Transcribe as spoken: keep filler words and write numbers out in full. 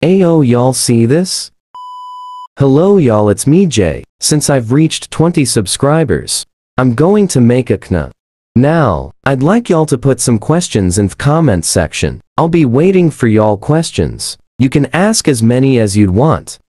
Ayo, y'all see this? Hello y'all, it's me Jay. Since I've reached twenty subscribers, I'm going to make a Q N A. Now, I'd like y'all to put some questions in the comment section. I'll be waiting for y'all questions. You can ask as many as you'd want.